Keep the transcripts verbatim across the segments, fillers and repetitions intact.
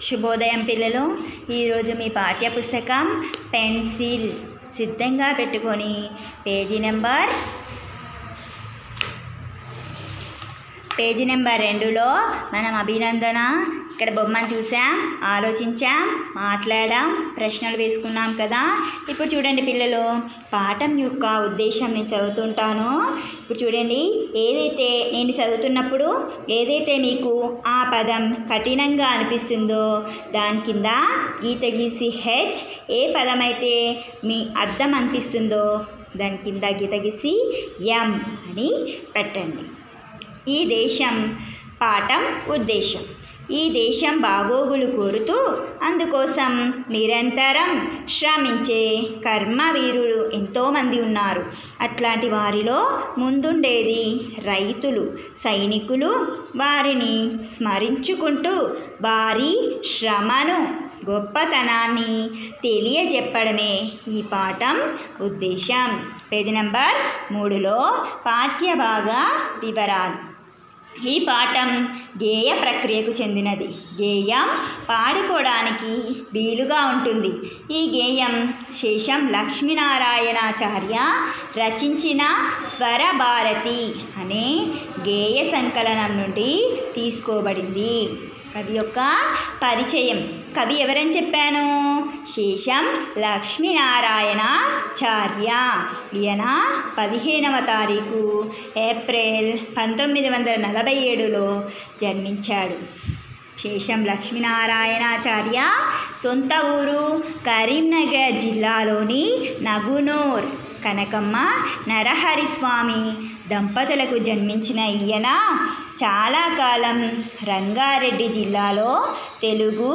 శుభోదయం పిల్లలు. ఈరోజు మీ పాఠ్యపుస్తకం పెన్సిల్ సిద్ధంగా పెట్టుకొని పేజీ నెంబర్ పేజీ నెంబర్ రెండులో మనం అభినందన ఇక్కడ బొమ్మను చూసాం, ఆలోచించాం, మాట్లాడాం, ప్రశ్నలు వేసుకున్నాం కదా. ఇప్పుడు చూడండి పిల్లలు, పాఠం యొక్క ఉద్దేశం నేను చదువుతుంటాను. ఇప్పుడు చూడండి, ఏదైతే నేను చదువుతున్నప్పుడు ఏదైతే మీకు ఆ పదం కఠినంగా అనిపిస్తుందో దాని కింద గీత గీసి హెచ్, ఏ పదం అయితే మీ అర్థం అనిపిస్తుందో దాని కింద గీత గీసి ఎం అని పెట్టండి. ఈ దేశం పాఠం ఉద్దేశం. ఈ దేశం బాగోగులు కోరుతూ అందుకోసం నిరంతరం శ్రమించే కర్మవీరులు ఎంతోమంది ఉన్నారు. అట్లాంటి వారిలో ముందుండేది రైతులు, సైనికులు. వారిని స్మరించుకుంటూ వారి శ్రమను, గొప్పతనాన్ని తెలియజెప్పడమే ఈ పాఠం ఉద్దేశం. పేజీ నెంబర్ మూడులో పాఠ్యభాగ వివరాలు. ఈ పాఠం గేయ ప్రక్రియకు చెందినది. గేయం పాడుకోవడానికి వీలుగా ఉంటుంది. ఈ గేయం శేషం లక్ష్మీనారాయణాచార్య రచించిన స్వరభారతి అనే గేయ సంకలనం నుండి తీసుకోబడింది. కవి యొక్క పరిచయం. కవి ఎవరని చెప్పాను? శేషం లక్ష్మీనారాయణాచార్య. ఈయన పదిహేనవ తారీఖు ఏప్రిల్ పంతొమ్మిది వందల నలభై ఏడులో జన్మించాడు. శేషం లక్ష్మీనారాయణాచార్య సొంత ఊరు కరీంనగర్ జిల్లాలోని నగునూర్. కనకమ్మ నరహరిస్వామి దంపతులకు జన్మించిన ఈయన చాలా కాలం రంగారెడ్డి జిల్లాలో తెలుగు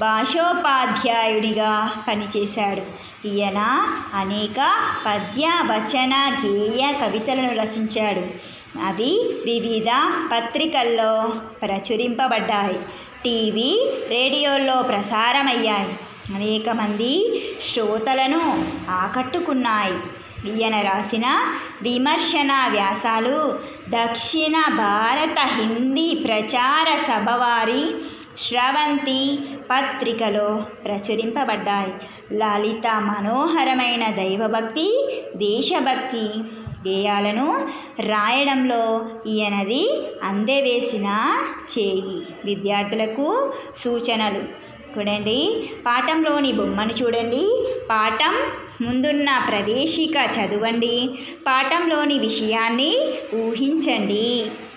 భాషోపాధ్యాయుడిగా పనిచేశాడు. ఈయన అనేక పద్య, వచన, గేయ కవితలను రచించాడు. అవి వివిధ పత్రికల్లో ప్రచురింపబడ్డాయి, టీవీ, రేడియోల్లో ప్రసారమయ్యాయి. అనేక మంది శ్రోతలను ఆకట్టుకున్నాయి. ఈయన రాసిన విమర్శన వ్యాసాలు దక్షిణ భారత హిందీ ప్రచార సభ వారి శ్రవంతి పత్రికలో ప్రచురింపబడ్డాయి. లలిత మనోహరమైన దైవభక్తి, దేశభక్తి గేయాలను రాయడంలో ఈయనది అందవేసిన చేయి. విద్యార్థులకు సూచనలు. చూడండి, పాఠంలోని బొమ్మను చూడండి. పాఠం ముందున్న ప్రవేశిక చదవండి. పాఠంలోని విషయాన్ని ఊహించండి.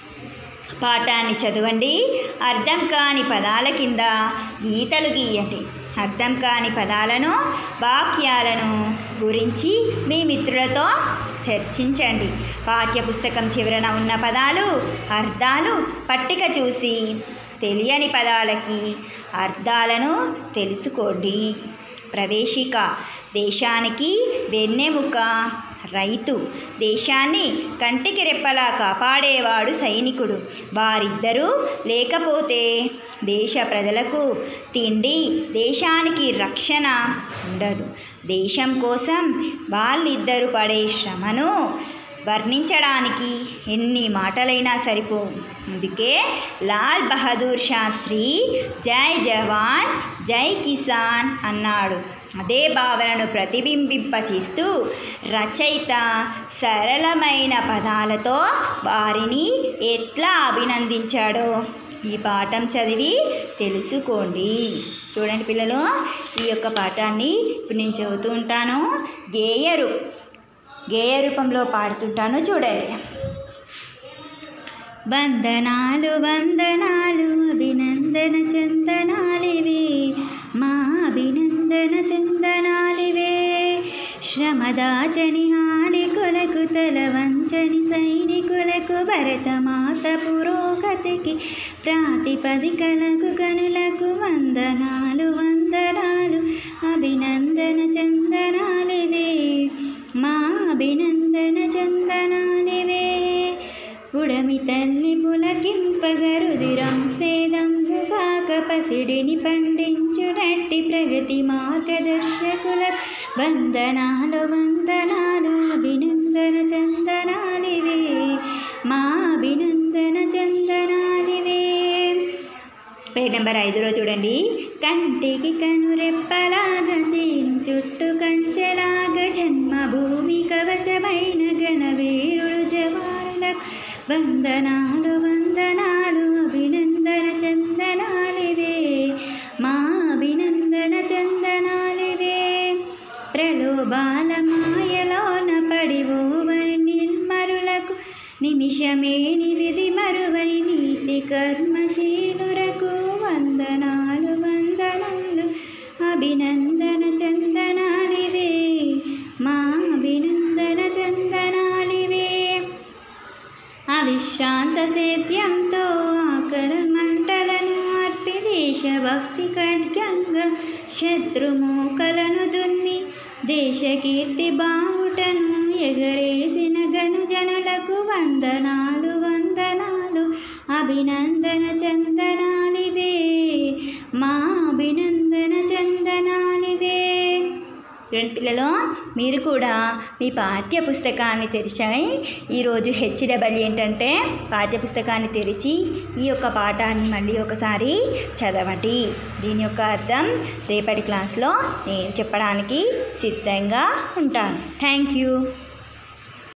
పాఠాన్ని చదవండి. అర్థం కాని పదాల కింద గీతలు గీయండి. అర్థం కాని పదాలను, వాక్యాలను గురించి మీ మిత్రులతో చర్చించండి. పాఠ్యపుస్తకం చివరన ఉన్న పదాలు, అర్థాలు పట్టిక చూసి తెలియని పదాలకి అర్థాలను తెలుసుకోండి. ప్రవేశిక. దేశానికి వెన్నెముక రైతు. దేశాన్ని కంటికి రెప్పలా కాపాడేవాడు సైనికుడు. వారిద్దరూ లేకపోతే దేశ ప్రజలకు తిండి, దేశానికి రక్షణ ఉండదు. దేశం కోసం వాళ్ళిద్దరూ పడే శ్రమను వర్ణించడానికి ఎన్ని మాటలైనా సరిపోవు. అందుకే లాల్ బహదూర్ శాస్త్రి జై జవాన్ జై కిసాన్ అన్నాడు. అదే భావనను ప్రతిబింబింపచేస్తూ రచయిత సరళమైన పదాలతో వారిని ఎట్లా అభినందించాడో ఈ పాఠం చదివి తెలుసుకోండి. చూడండి పిల్లలు, ఈ యొక్క పాఠాన్ని ఇప్పుడు నేను చదువుతూ ఉంటాను. గేయరు గేయ రూపంలో పాడుతుంటాను, చూడండి. వందనాలు వందనాలు అభినందన చందనాలివే, మా అభినందన చందనాలివే. శ్రమదాచని హానికులకు, తల వంచని సైనికులకు, భరతమాత పురోగతికి ప్రాతిపదికలకు, కనులకు వందనాలు వందనాలు అభినందన చందనాలివే, మా అభినందన చందనాలివే. ఉడమి తల్లి పులకింపగరుదిరం స్వేదంబుగాక, పసిడిని పండించునట్టి ప్రగతి మార్గదర్శకుల వందనాలు వందనాలు అభినందన చందనాలివే, మా అభినందన చందనాలివే. పేజ్ నెంబర్ ఐదులో చూడండి. కంటికి కనురెప్పలాగా చేను చుట్టూ కంచెలాగా జన్మభూమి కవచమైన గణవీరుడు జవానులకు వందనాలు వందనాలు అభినందన చందనాలివే మా అభినందన చందనాలివే. ప్రలోభాల మాయలోన పడివోవని నిర్మరులకు నిమిషమేని విధి మరువని నీతి కర్మశీలురకు వందనాలు వందనాలు అభినందన చందనాలివే మా అభినందన చందనాలివే. అవిశ్రాంత సేద్యంతో ఆకర మంటలను ఆర్పి దేశభక్తి ఖడ్గంగా శత్రుమూకలను దున్ని దేశకీర్తి బావుటను ఎగరేసిన గనుజనులకు వందనాలు వందనాలు అభినందన చందనాలివే మా అభినందన చందనాలివే. రెండు పిల్లలు, మీరు కూడా మీ పాఠ్య పుస్తకాన్ని తెరిచాయి. ఈరోజు హెచ్డబ్ల్యూ ఏంటంటే పాఠ్యపుస్తకాన్ని తెరిచి ఈ యొక్క పాఠాన్ని మళ్ళీ ఒకసారి చదవండి. దీని యొక్క అర్థం రేపటి క్లాస్లో నేను చెప్పడానికి సిద్ధంగా ఉంటాను. Thank you.